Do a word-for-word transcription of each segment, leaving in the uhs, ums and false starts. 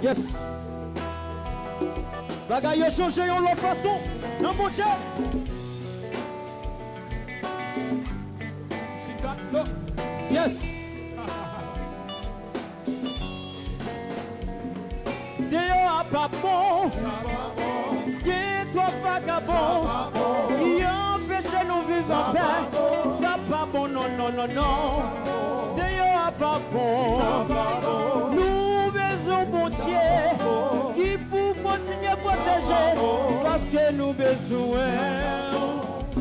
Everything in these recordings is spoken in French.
Yes. Bagay yo changé en l'autre façon. Non, mon Dieu. Yes. Déo a pas bon. Qui toi vagabond. Qui empêche nous vivre en paix. Ça pas bon, non, non, non, non. Déo a pas bon. Nous besoin bon Dieu. Qui pour continuer à protéger. Parce que nous besoin.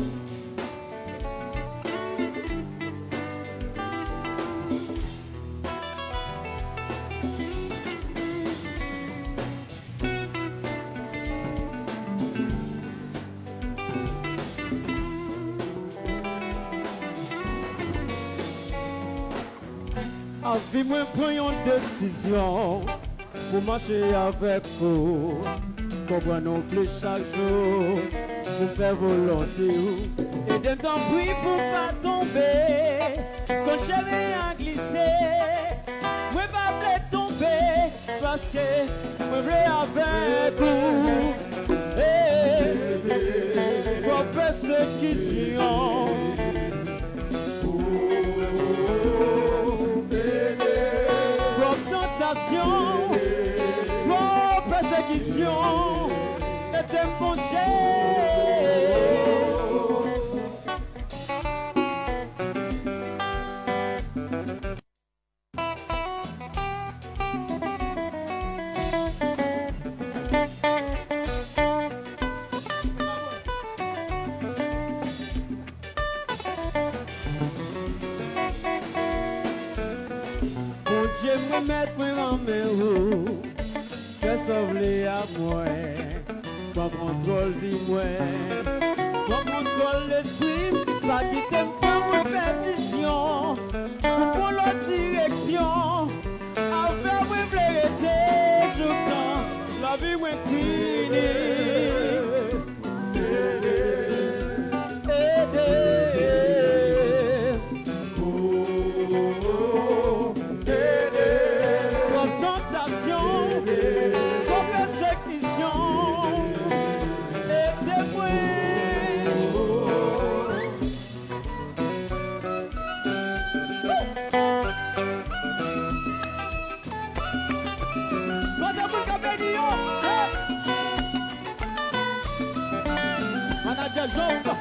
Envie moi prendre une décision pour marcher avec vous, comprendre non plus chaque jour, pour faire volonté et de temps prie pour pas tomber, quand je vais en glisser, moi pas peut tomber parce que moi vrai avec vous, et pour persécution. Toi, persécution, et t'es mon mettre moi en main, que sauver à moi, pas contrôle de moi, pas contrôle l'esprit, pas quitter pas une pétition, pour l'autre direction, avec moi vérité, tout le temps, la vie moi finie. Manager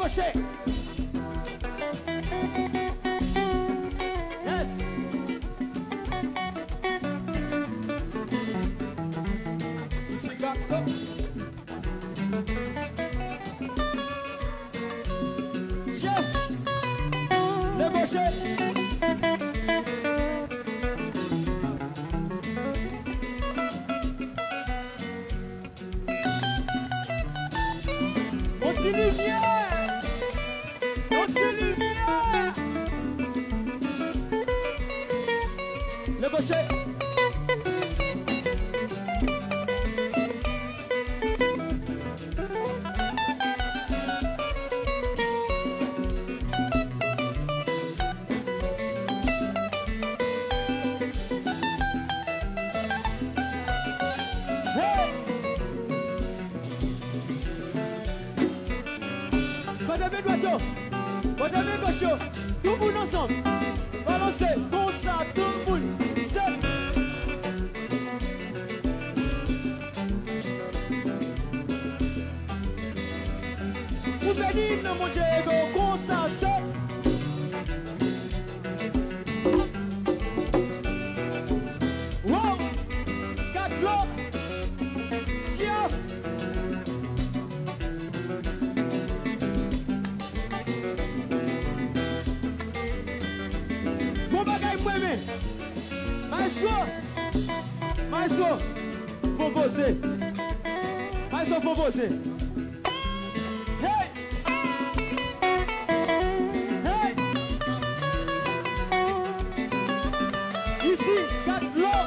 gaucher. Yes. Ici, gâteau. Chef. Le gaucher. Lumière! Notre lumière! Le gaucher! Madame Edouard, Madame Gaucho, tout le monde ensemble. Balancez, comme ça, tout le monde. Step. Vous venez dans mon Diego, comme ça, step. Wow, quatre blocs. Chef. Maestro, maestro, pour você, maestro pour você. Hey, hey, ici, quatre lots.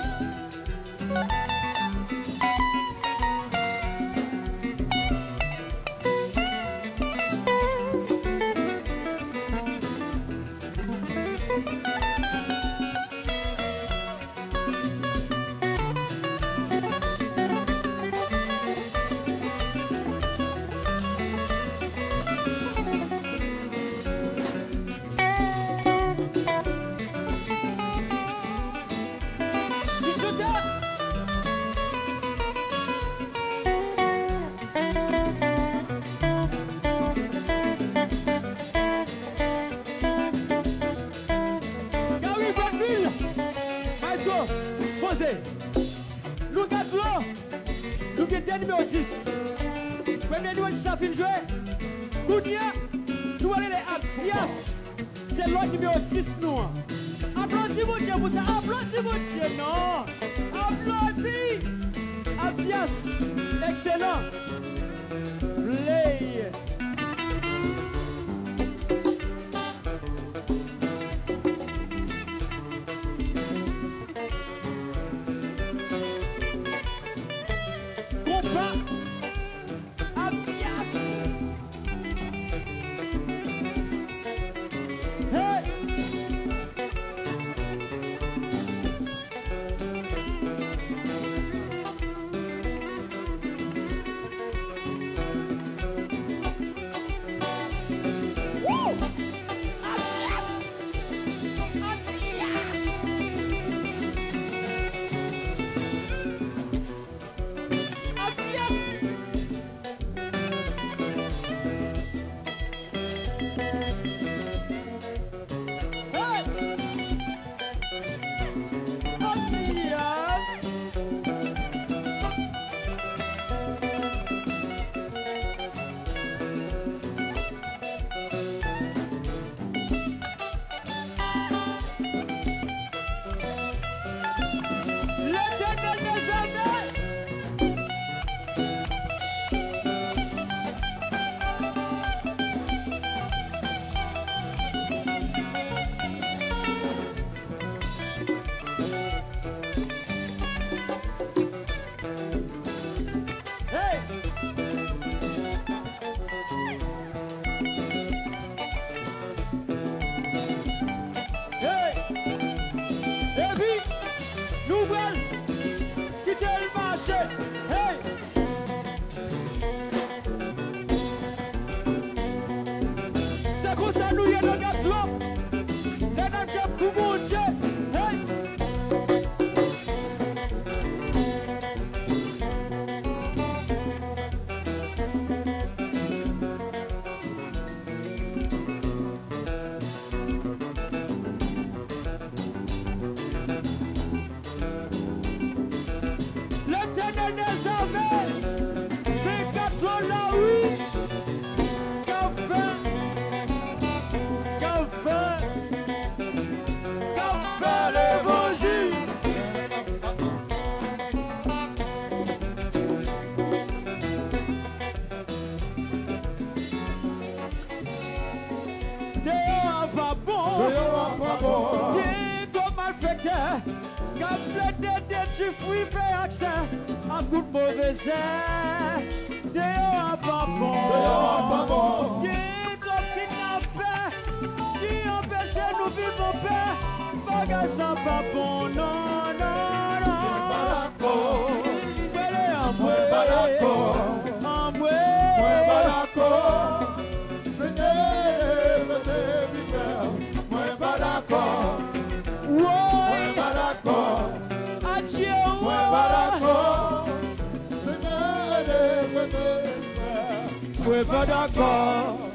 Nous avons nous avons numéro dix. Premier numéro dix a fini de jouer. Kounia, nous allons les Abdias. C'est l'autre numéro dix nous. Applaudis mon Dieu pour ça. Applaudis mon Dieu. Non. Applaudis. Abdias. Excellent. Play. Quand de détruire fruits à terre, à coup de mauvais air, Déo à pas bon, qui est kidnappé, qui empêche nous vivre en paix, bagage ça pas bon, non, non, non. Barako, Moué en moi moué, barako, en moué, moi barako. Venez, venez, vivre, moi barako, moi ouais, barako, adieu, moi barako. Venez, venez, vivre, ouais, pas d'accord.